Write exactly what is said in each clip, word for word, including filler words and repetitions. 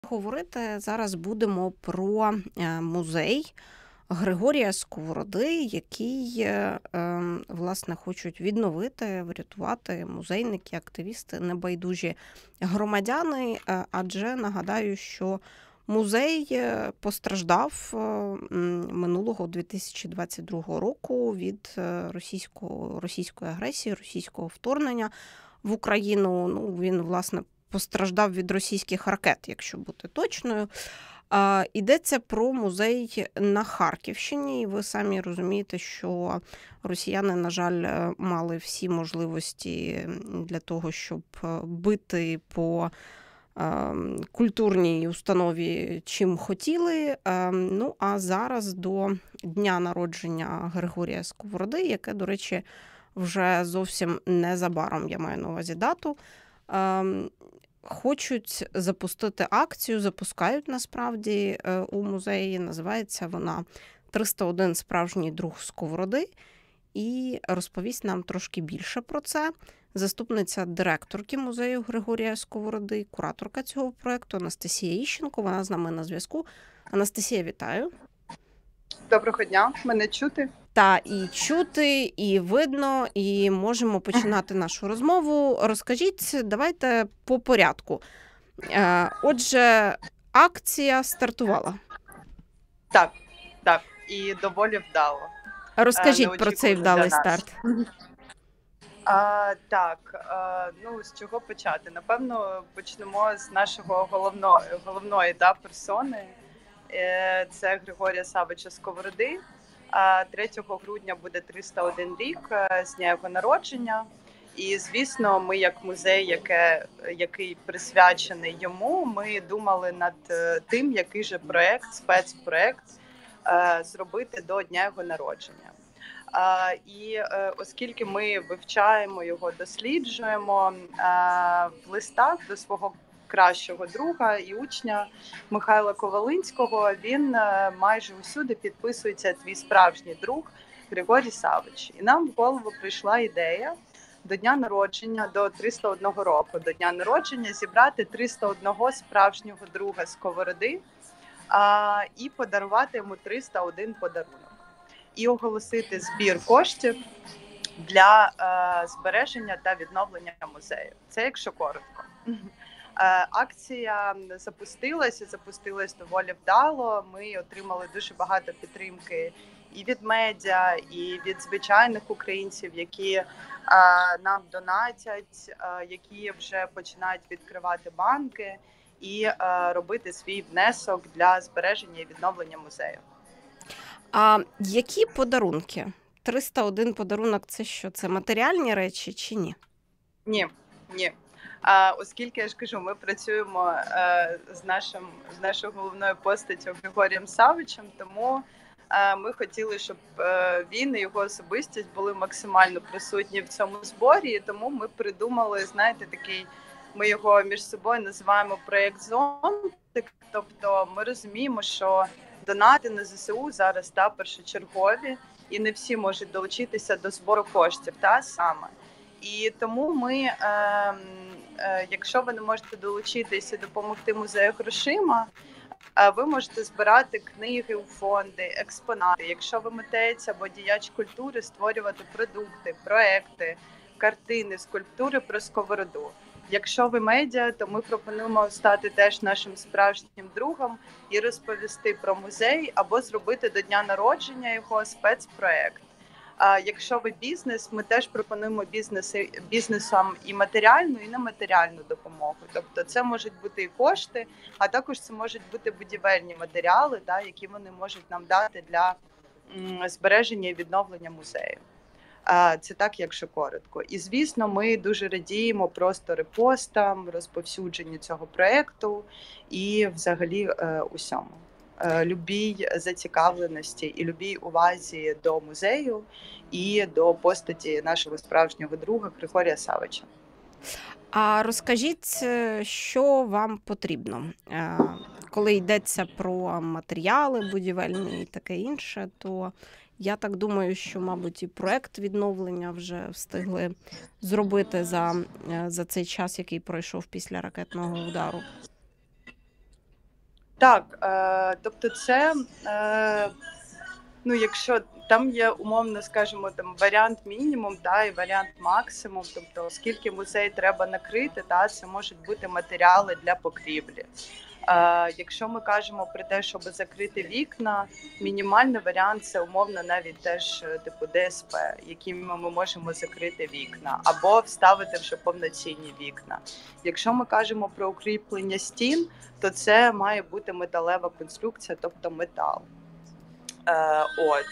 Говорити зараз будемо про е, музей Григорія Сковороди, який, е, е, власне, хочуть відновити, врятувати музейники, активісти, небайдужі громадяни. Е, Адже нагадаю, що музей е, постраждав е, м, минулого дві тисячі двадцять другого року від е, російського, російської агресії, російського вторгнення в Україну. Ну, він, власне, постраждав від російських ракет, якщо бути точною. А, Йдеться про музей на Харківщині. І ви самі розумієте, що росіяни, на жаль, мали всі можливості для того, щоб бити по е, культурній установі чим хотіли. Е, Ну, а зараз до дня народження Григорія Сковороди, яке, до речі, вже зовсім незабаром, я маю на увазі дату, хочуть запустити акцію, запускають насправді у музеї. Називається вона триста один справжній друг Сковороди. І розповість нам трошки більше про це заступниця директорки музею Григорія Сковороди, кураторка цього проєкту Анастасія Іщенко. Вона з нами на зв'язку. Анастасія, вітаю. Доброго дня, мене чути? Та і чути, і видно, і можемо починати нашу розмову. Розкажіть, давайте по порядку. Отже, акція стартувала. Так, так, і доволі вдало. Розкажіть про цей вдалий старт. А, так, а, ну з чого почати? Напевно, почнемо з нашого головного, головної да, персони. Це Григорія Савича Сковороди. третього грудня буде триста один рік з дня його народження. І, звісно, ми як музей, яке, який присвячений йому, ми думали над тим, який же проєкт, спецпроєкт зробити до дня його народження. І оскільки ми вивчаємо його, досліджуємо в листах до свого кращого друга і учня Михайла Ковалинського, він майже усюди підписується «Твій справжній друг Григорій Савич». І нам в голову прийшла ідея до дня народження, до триста одного року, до дня народження зібрати триста одного справжнього друга Сковороди а, і подарувати йому триста один подарунок. І оголосити збір коштів для а, збереження та відновлення музею. Це якщо коротко. Акція запустилася, запустилась доволі вдало. Ми отримали дуже багато підтримки і від медіа, і від звичайних українців, які а, нам донатять, а, які вже починають відкривати банки і а, робити свій внесок для збереження і відновлення музею. А які подарунки? триста один подарунок – це що? Це матеріальні речі чи ні? Ні, ні. А, оскільки, я ж кажу, ми працюємо а, з, нашим, з нашою головною постаттю Григорієм Савичем, тому а, ми хотіли, щоб а, він і його особистість були максимально присутні в цьому зборі, і тому ми придумали, знаєте, такий, ми його між собою називаємо проєкт «Зонтик», тобто ми розуміємо, що донати на ЗСУ зараз та першочергові, і не всі можуть долучитися до збору коштів, та саме. І тому ми, е, е, якщо ви не можете долучитися і допомогти музею грошима, е, ви можете збирати книги у фонди, експонати. Якщо ви митець або діяч культури, створювати продукти, проекти, картини, скульптури про Сковороду. Якщо ви медіа, то ми пропонуємо стати теж нашим справжнім другом і розповісти про музей або зробити до дня народження його спецпроект. А якщо ви бізнес, ми теж пропонуємо бізнеси, бізнесам і матеріальну, і нематеріальну допомогу. Тобто це можуть бути і кошти, а також це можуть бути будівельні матеріали, да, які вони можуть нам дати для м, збереження і відновлення музею. А, це так, якщо коротко. І, звісно, ми дуже радіємо просто репостам, розповсюдженню цього проєкту і взагалі е, усьому. Любій зацікавленості і любій увазі до музею і до постаті нашого справжнього друга Григорія Савича. А розкажіть, що вам потрібно? Коли йдеться про матеріали будівельні і таке інше, то я так думаю, що, мабуть, і проект відновлення вже встигли зробити за, за цей час, який пройшов після ракетного удару. Так, е, тобто це, е, ну, якщо там є умовно, скажімо, там варіант мінімум, та, і варіант максимум, тобто оскільки музей треба накрити, та, це можуть бути матеріали для покрівлі. Е, якщо ми кажемо про те, щоб закрити вікна, мінімальний варіант це умовно навіть теж типу Д С П, якими ми можемо закрити вікна, або вставити вже повноцінні вікна. Якщо ми кажемо про укріплення стін, то це має бути металева конструкція, тобто метал. Е, от.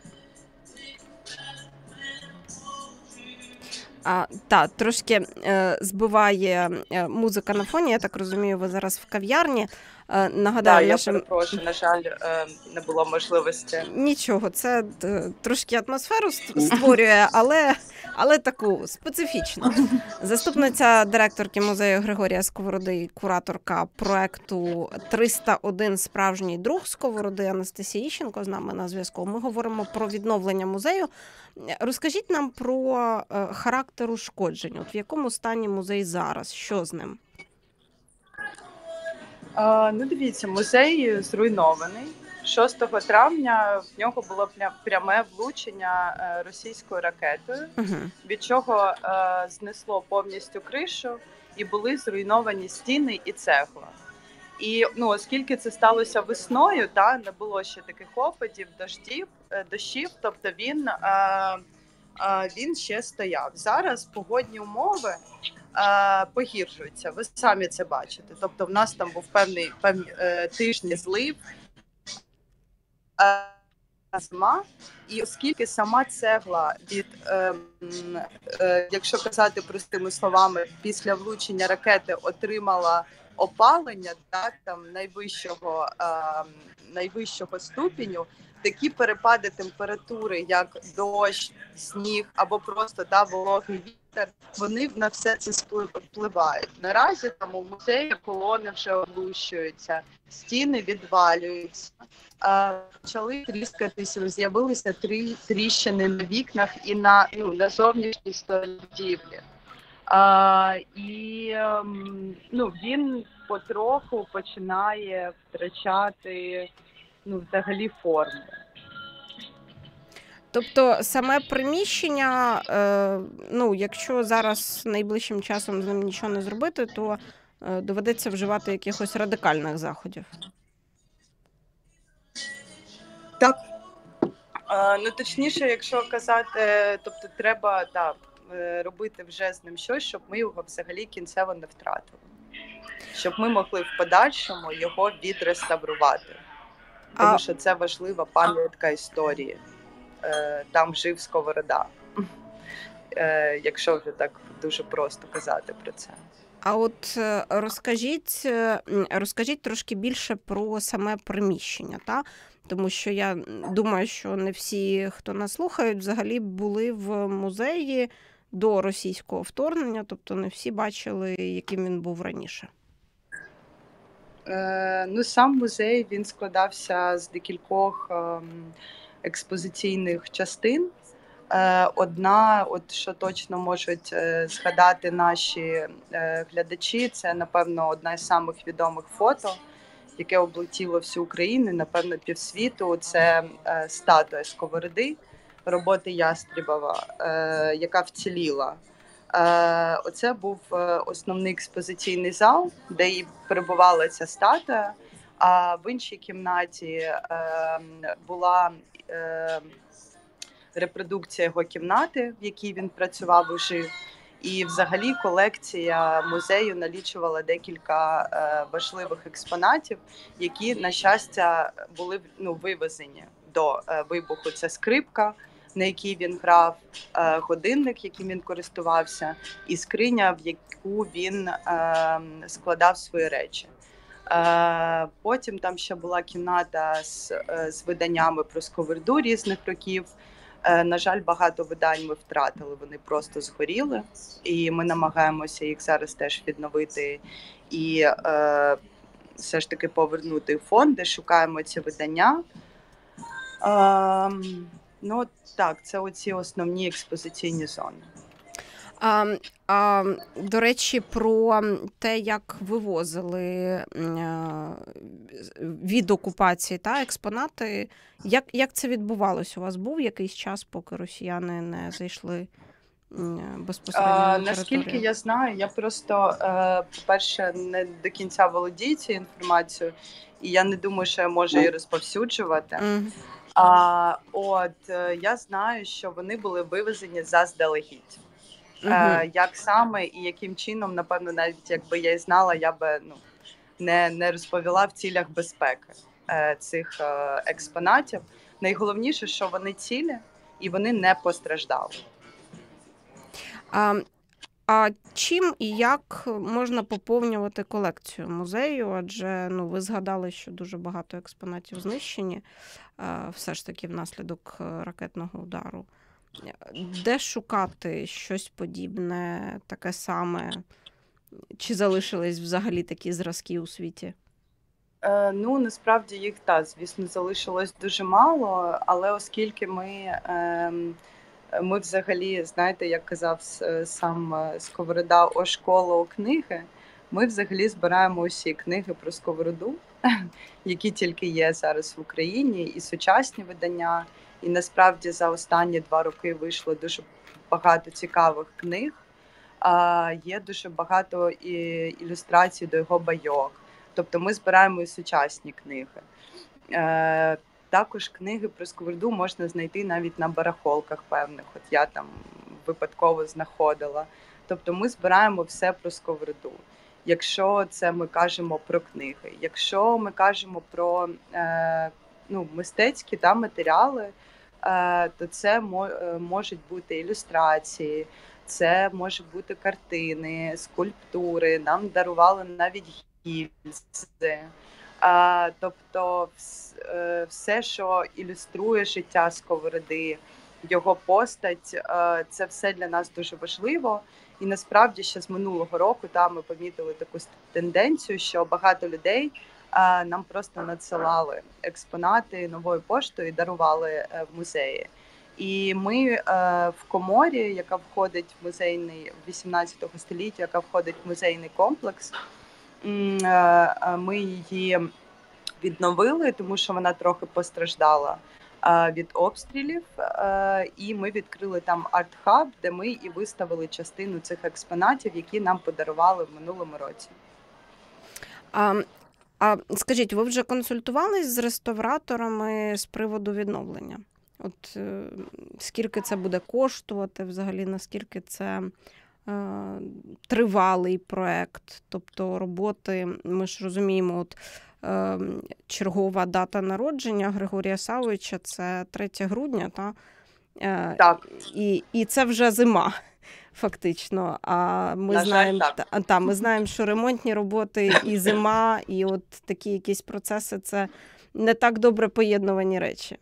А, та, трошки е, збиває е, музика на фоні, я так розумію, ви зараз в кав'ярні. Е, нагадаю, да, нашим... я перепрошую, на жаль, е, не було можливості. Нічого, це е, трошки атмосферу створює, але, але таку специфічну. Заступниця директорки музею Григорія Сковороди, кураторка проекту триста один «Справжній друг Сковороди» Анастасія Іщенко з нами на зв'язку. Ми говоримо про відновлення музею. Розкажіть нам про е, характер ушкоджень. От в якому стані музей зараз? Що з ним? А, ну, дивіться, музей зруйнований. шостого травня в нього було пряме влучення російською ракетою, uh-huh. від чого е, знесло повністю кришу і були зруйновані стіни і цегла. І ну, оскільки це сталося весною, та не було ще таких опадів, дощів, дощів, тобто він, е, е, він ще стояв. Зараз погодні умови е, погіршуються, ви самі це бачите. Тобто в нас там був певний, певний е, тижні злив, е, зима, і оскільки сама цегла від, е, е, якщо казати простими словами, після влучення ракети отримала опалення, так, там найвищого, е, найвищого ступеню, такі перепади температури, як дощ, сніг або просто та, вологий вітер, вони на все це впливають. Наразі там у музеї колони вже облущуються, стіни відвалюються, е, почали тріскатися, з'явилися три тріщини на вікнах і на, ну, на зовнішній стороні будівлі. А, і ну, він потроху починає втрачати, ну, взагалі форму. Тобто саме приміщення, е, ну, якщо зараз найближчим часом з ним нічого не зробити, то е, доведеться вживати якихось радикальних заходів. Так. Е, ну, точніше, якщо казати, тобто треба, так, робити вже з ним щось, щоб ми його взагалі кінцево не втратили. Щоб ми могли в подальшому його відреставрувати. Тому а... що це важлива пам'ятка історії. Там жив Сковорода. Якщо вже так дуже просто казати про це. А от розкажіть, розкажіть трошки більше про саме приміщення, та? Тому що я думаю, що не всі, хто нас слухають, взагалі були в музеї до російського вторгнення, тобто не всі бачили, яким він був раніше. Е, ну, сам музей, він складався з декількох е, експозиційних частин. Е, одна, от що точно можуть е, згадати наші е, глядачі, це, напевно, одна з самих відомих фото, яке облетіло всю Україну, напевно, півсвіту. Це е, статуя Сковороди, роботи Ястрібова, е, яка вціліла. Е, оце був основний експозиційний зал, де і перебувала ця статуя, а в іншій кімнаті е, була е, репродукція його кімнати, в якій він працював і жив. І взагалі колекція музею налічувала декілька е, важливих експонатів, які, на щастя, були, ну, вивезені до е, вибуху. Це скрипка, на якій він грав, е, годинник, яким він користувався, і скриня, в яку він е, складав свої речі. Е, потім там ще була кімната з, е, з виданнями про Сковороду різних років. На жаль, багато видань ми втратили, вони просто згоріли, і ми намагаємося їх зараз теж відновити і е, все ж таки повернути в фонди, шукаємо ці видання. Е, ну так, це оці основні експозиційні зони. А, а, до речі, про те, як вивозили а, від окупації та експонати, як, як це відбувалося? У вас був якийсь час, поки росіяни не зайшли безпосередньо на територію? Наскільки я знаю, я просто, е, по-перше, не до кінця володію цією інформацією, і я не думаю, що я можу її розповсюджувати. Mm. А от е, я знаю, що вони були вивезені заздалегідь. Мгм. Е, як саме і яким чином, напевно, навіть якби я й знала, я би ну не, не розповіла в цілях безпеки е, цих е, експонатів. Найголовніше, що вони цілі і вони не постраждали. А, а чим і як можна поповнювати колекцію музею? Адже ну, ви згадали, що дуже багато експонатів знищені, а, все ж таки внаслідок е, ракетного удару. Де шукати щось подібне, таке саме? Чи залишились взагалі такі зразки у світі? Е, ну, насправді їх, та, звісно, залишилось дуже мало, але оскільки ми, е, ми взагалі, знаєте, як казав с- сам е, Сковорода, о школу о книги, ми взагалі збираємо усі книги про Сковороду, які тільки є зараз в Україні, і сучасні видання. І насправді за останні два роки вийшло дуже багато цікавих книг. А, є дуже багато і ілюстрацій до його байок. Тобто ми збираємо і сучасні книги. Е, також книги про Сковороду можна знайти навіть на барахолках певних. От я там випадково знаходила. Тобто ми збираємо все про Сковороду. Якщо це ми кажемо про книги, якщо ми кажемо про е, ну, мистецькі та, матеріали, е, то це мо, можуть бути ілюстрації, це може бути картини, скульптури. Нам дарували навіть гільзи. А, тобто все, що ілюструє життя Сковороди, його постать, це все для нас дуже важливо. І насправді ще з минулого року там ми помітили таку тенденцію, що багато людей а, нам просто надсилали експонати новою поштою і дарували в музеї. І ми е, в коморі, яка входить в музейний вісімнадцятого століття, яка входить в музейний комплекс, е, ми її відновили, тому що вона трохи постраждала е, від обстрілів. Е, і ми відкрили там арт-хаб, де ми і виставили частину цих експонатів, які нам подарували в минулому році. А, а скажіть, ви вже консультувались з реставраторами з приводу відновлення? От е, скільки це буде коштувати взагалі, наскільки це е, тривалий проект, тобто роботи, ми ж розуміємо, от е, чергова дата народження Григорія Саввича – це третє грудня, та? Е, Так. І, і це вже зима. Фактично, а ми На жаль, знаємо, так. та, та, ми знаємо, що ремонтні роботи і зима, і от такі якісь процеси – це не так добре поєднувані речі.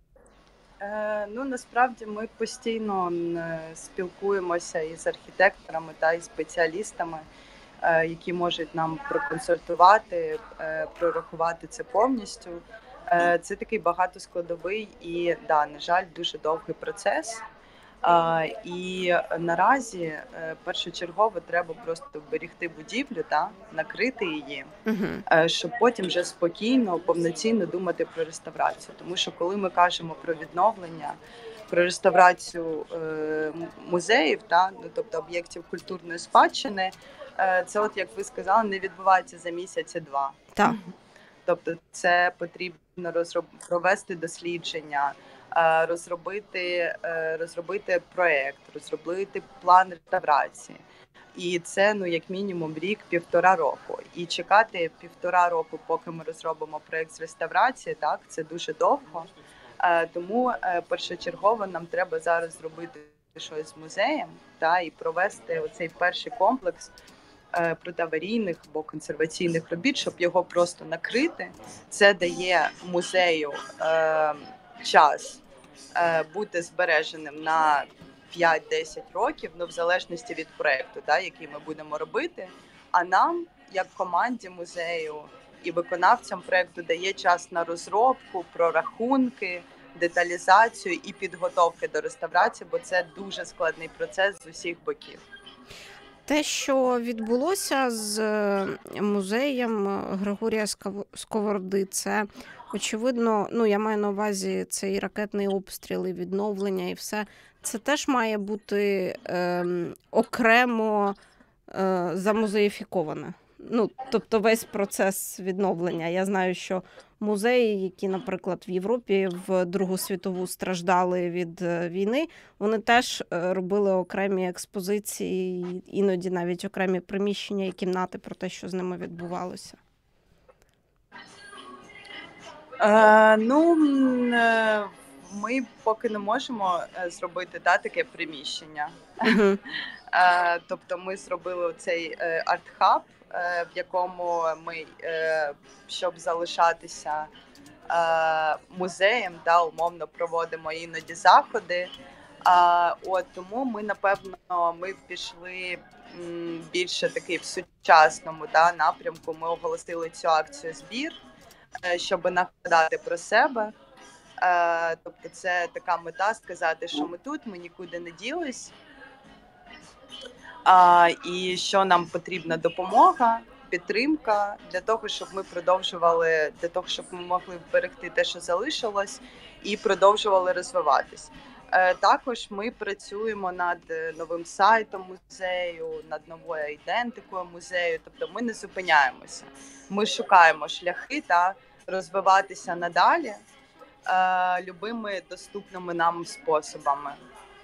Е, ну, насправді ми постійно спілкуємося із архітекторами та із спеціалістами, е, які можуть нам проконсультувати, е, прорахувати це повністю. Е, це такий багатоскладовий і, да, на жаль, дуже довгий процес. А, і наразі е, першочергово треба просто вберегти будівлю та накрити її, Угу. щоб потім вже спокійно, повноцінно думати про реставрацію. Тому що коли ми кажемо про відновлення, про реставрацію е, музеїв, та, ну, тобто об'єктів культурної спадщини, е, це, от як ви сказали, не відбувається за місяць-два. Так. Тобто це потрібно розроб... провести дослідження, розробити, розробити проєкт, розробити план реставрації. І це, ну, як мінімум, рік-півтора року. І чекати півтора року, поки ми розробимо проєкт з реставрації, так, це дуже довго. Тому першочергово нам треба зараз зробити щось з музеєм, та, і провести оцей перший комплекс протиаварійних або консерваційних робіт, щоб його просто накрити. Це дає музею е, час е, бути збереженим на п'ять-десять років, ну, в залежності від проєкту, да, який ми будемо робити. А нам, як команді музею і виконавцям проєкту, дає час на розробку, прорахунки, деталізацію і підготовки до реставрації, бо це дуже складний процес з усіх боків. Те, що відбулося з музеєм Григорія Сковороди, це, очевидно, ну, я маю на увазі цей ракетний обстріл і відновлення і все, це теж має бути е, окремо е, замузеїфіковане. Ну, тобто весь процес відновлення. Я знаю, що музеї, які, наприклад, в Європі в Другу світову страждали від війни, вони теж робили окремі експозиції, іноді навіть окремі приміщення і кімнати про те, що з ними відбувалося. Е, ну, ми поки не можемо зробити да, таке приміщення. Uh-huh. Е, тобто ми зробили цей арт-хаб, в якому ми, щоб залишатися музеєм, да, умовно проводимо іноді заходи. От, тому ми, напевно, ми пішли більше такий в сучасному да, напрямку. Ми оголосили цю акцію «Збір», щоб нагадати про себе. Тобто це така мета сказати, що ми тут, ми нікуди не ділись. А, і що нам потрібна допомога, підтримка для того, щоб ми продовжували, для того, щоб ми могли вберегти те, що залишилось, і продовжували розвиватись. Е, також ми працюємо над новим сайтом музею, над новою ідентикою музею, тобто ми не зупиняємося. Ми шукаємо шляхи та розвиватися надалі е, любими доступними нам способами.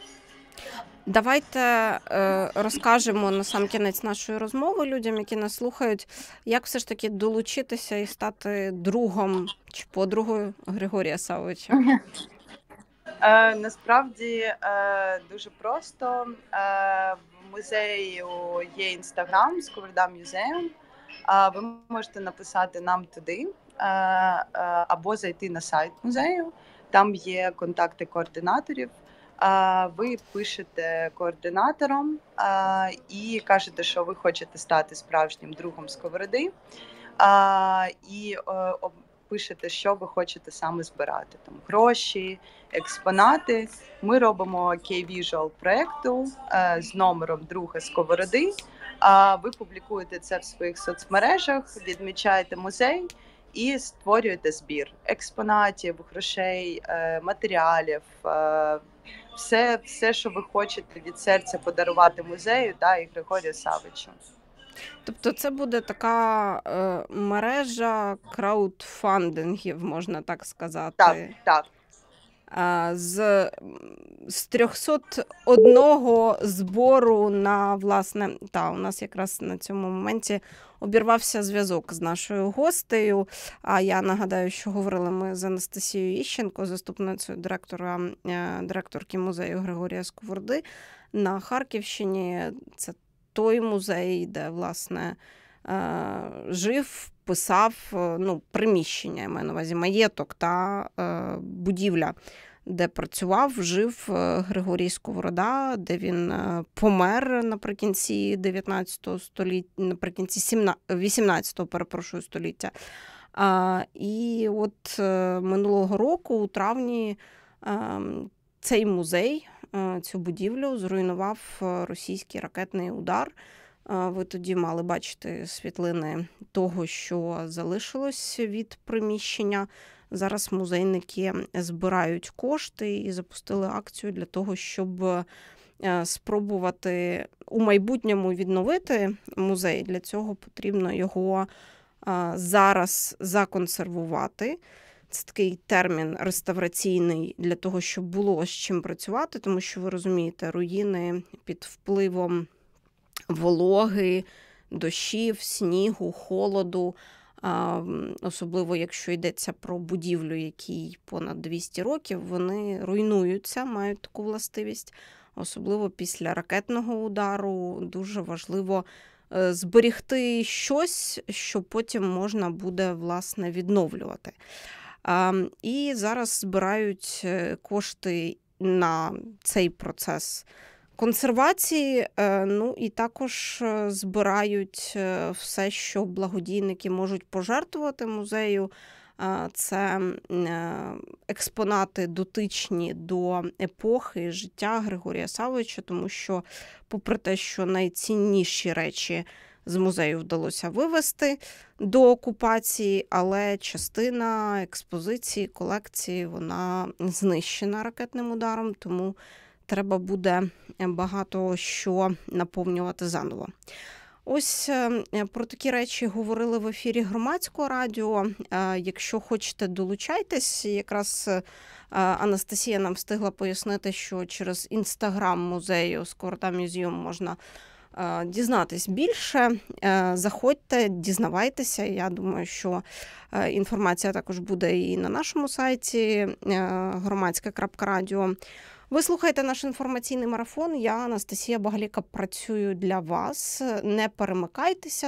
Давайте е, розкажемо на сам кінець нашої розмови людям, які нас слухають, як все ж таки долучитися і стати другом чи подругою Григорія Саввича. Е, насправді е, дуже просто. Е, в музею є інстаграм Сковорода Museum. Е, ви можете написати нам туди е, е, або зайти на сайт музею. Там є контакти координаторів. Ви пишете координатором і кажете, що ви хочете стати справжнім другом Сковороди, і пишете, що ви хочете саме збирати. Там гроші, експонати. Ми робимо кей-віжуал проєкту з номером друга Сковороди. Ви публікуєте це в своїх соцмережах, відмічаєте музей і створюєте збір експонатів, грошей, матеріалів, все, все, що ви хочете від серця подарувати музею та і Григорію Саввичу. Тобто це буде така е, мережа краудфандингів, можна так сказати. Так, так. З, з трьохсот одного збору на, власне, та, у нас якраз на цьому моменті обірвався зв'язок з нашою гостею. А я нагадаю, що говорили ми з Анастасією Іщенко, заступницею директора, директорки музею Григорія Сковороди на Харківщині. Це той музей, де, власне, жив, писав, ну, приміщення, я маю на увазі маєток та будівля, де працював, жив Григорій Сковорода, де він помер наприкінці дев'ятнадцятого століття, наприкінці вісімнадцятого, перепрошую, століття. І от минулого року, у травні, цей музей, цю будівлю зруйнував російський ракетний удар. Ви тоді мали бачити світлини того, що залишилось від приміщення. Зараз музейники збирають кошти і запустили акцію для того, щоб спробувати у майбутньому відновити музей. Для цього потрібно його зараз законсервувати. Це такий термін реставраційний для того, щоб було з чим працювати, тому що, ви розумієте, руїни під впливом вологи, дощів, снігу, холоду, особливо якщо йдеться про будівлю, якій понад двісті років, вони руйнуються, мають таку властивість. Особливо після ракетного удару дуже важливо зберігти щось, що потім можна буде, власне, відновлювати. І зараз збирають кошти на цей процес консервації, ну і також збирають все, що благодійники можуть пожертвувати музею. Це експонати дотичні до епохи життя Григорія Саввича, тому що, попри те, що найцінніші речі з музею вдалося вивезти до окупації, але частина експозиції, колекції, вона знищена ракетним ударом, тому треба буде багато що наповнювати заново. Ось про такі речі говорили в ефірі Громадського радіо. Якщо хочете, долучайтесь. Якраз Анастасія нам встигла пояснити, що через інстаграм музею Сковорода Мюзеум можна дізнатись більше. Заходьте, дізнавайтеся. Я думаю, що інформація також буде і на нашому сайті громадське крапка радіо. Ви слухаєте наш інформаційний марафон. Я, Анастасія Багаліка, працюю для вас. Не перемикайтеся.